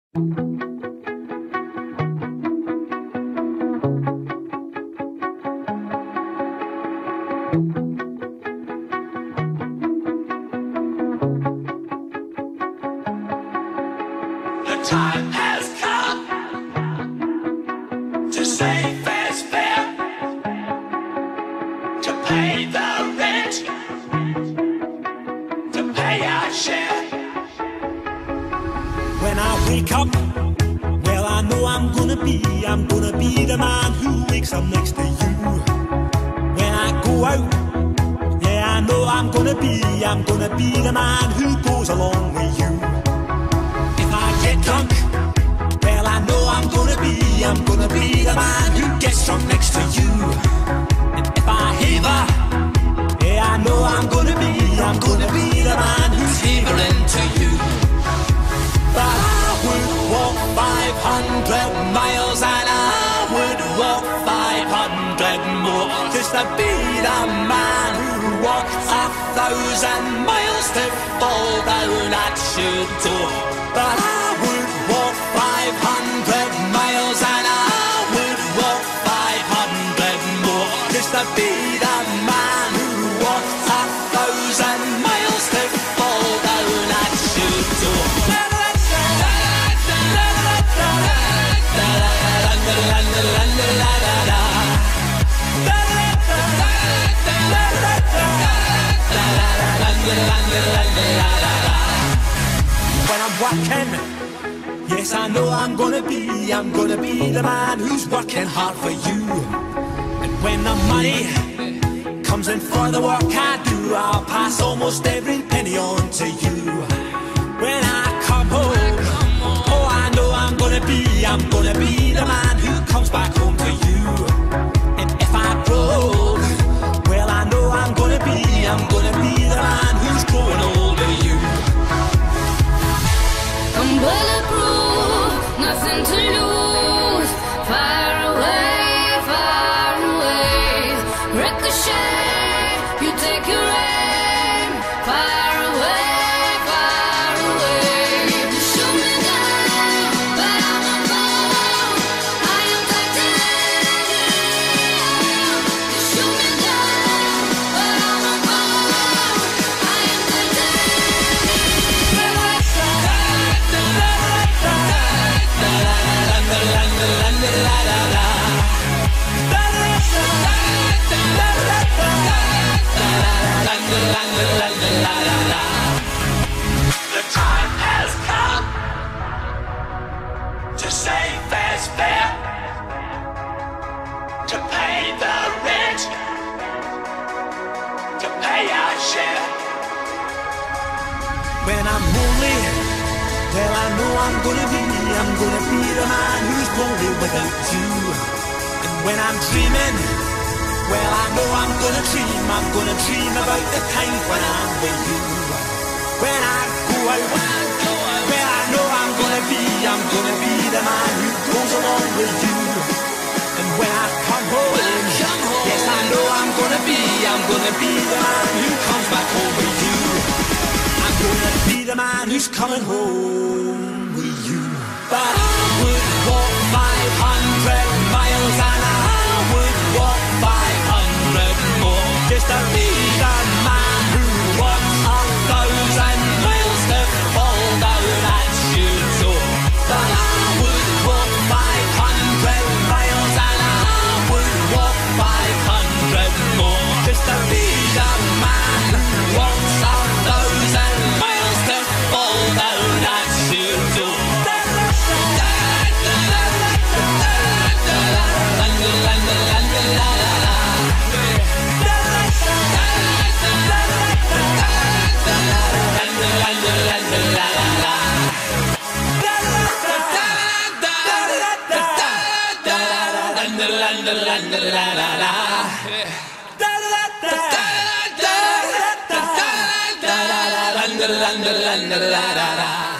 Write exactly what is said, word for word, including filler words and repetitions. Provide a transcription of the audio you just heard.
time has come to say fair's fair, to pay the rent, to pay our share. When I wake up, well, I know I'm gonna be, I'm gonna be the man who wakes up next to you. When I go out, yeah, I know I'm gonna be, I'm gonna be the man who goes along with you. Get drunk, well, I know I'm gonna be, I'm gonna be the man who gets drunk next to you. And if I heaver, yeah, I know I'm gonna be, I'm gonna be the man who's heavering to you. But I would walk five hundred miles and I would walk five hundred more just to be the man who walks a thousand miles to fall down at your door. But I would walk five hundred miles and I would walk five hundred more just to be the man who walks a thousand miles to fall down at your door. When I'm working, yes, I know I'm gonna be, I'm gonna be the man who's working hard for you. And when the money comes in for the work I do, I'll pass almost every penny on to you. When I come home, oh, I know I'm gonna be, I'm gonna be the man who comes back home to you. And if I broke, well, I know I'm gonna be, I'm gonna be the man who's growing old with you. I'm bulletproof, nothing to lose. Far away, far away. Ricochet, you take your aim. Far away, far away. You shoot me down, but I won't fall. I am titanium. You shoot me down, but I won't fall. I am The time has come to say fair's fair, to pay the rent, to pay our share. When I'm lonely, well, I know I'm gonna be, I'm gonna be the man who's lonely without you. And when I'm dreaming, well, I know I'm gonna dream, I'm gonna dream about the time when I'm with you. When I go out, well, I know I'm gonna be, I'm gonna be the man who goes along with you. And when I come home, yes, I know I'm gonna be, I'm gonna be the man who comes back home with you. I'm gonna be the man who's coming home with you. But I would walk five hundred miles and I would walk five hundred more just to be the man who walks a thousand miles to fall down at your door. But I would walk five hundred miles and I would walk five hundred more just to be the man who walks a thousand miles to fall down at your door. La la la la la la.